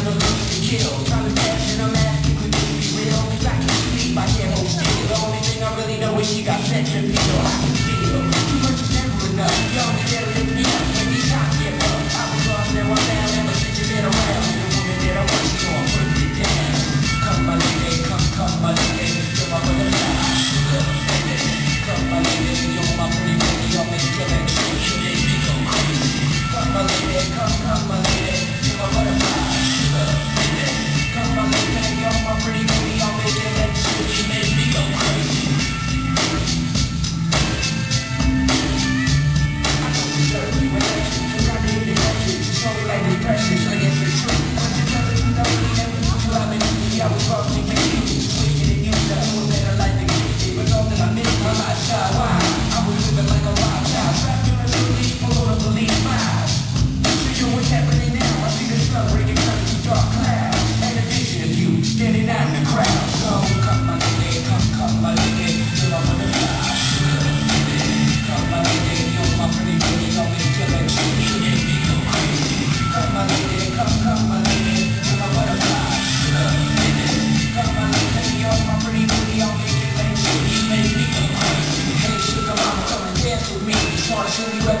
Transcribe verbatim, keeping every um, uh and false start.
no looking to kill. Trying to dash and I'm asking, could you be real? Back in the sleep, I can't hold still. The only thing I really know is she got centripetal. I can feel too much is never enough. Y'all be there to lift me up when these times get rough. I was lost, now I'm down, ever since you've been around. The woman that I work for, put it down. Come my lady, come, come my lady, you're my butterfly. Sugar, baby, come my lady, you're my pretty baby, I'll make your legs shake, you make me go crazy. Come my lady, come, come my lady, you're my butterfly. Sugar, baby, come my lady, you're my pretty baby, I'll make your legs shake, you make me go crazy. I know you deserve me, when I you got me in the edges, you show me like depression, I get the truth. But you tell me you know me, never knew you, I've been with me, I was wrong, you made me. Wicked and you, I know that I like to get it, but all that I miss my lifestyle, why? I was living like a wild child, trapped in a sleep, full of belief vibes. You know what's happening now, I see the sun breaking out into dark clouds, and a vision of you, standing out in the crowd. So come my lady, come, come my lady, till I'm on the fly. Come my lady, you're my pretty baby, I'll make your legs shake, you make me go crazy. Come my lady, come, come my lady, you're my butterfly. Come my lady, you're my pretty baby, I'll make your legs shake, you make me go crazy. Hey sugar mama, come and dance with me. Just wanna see you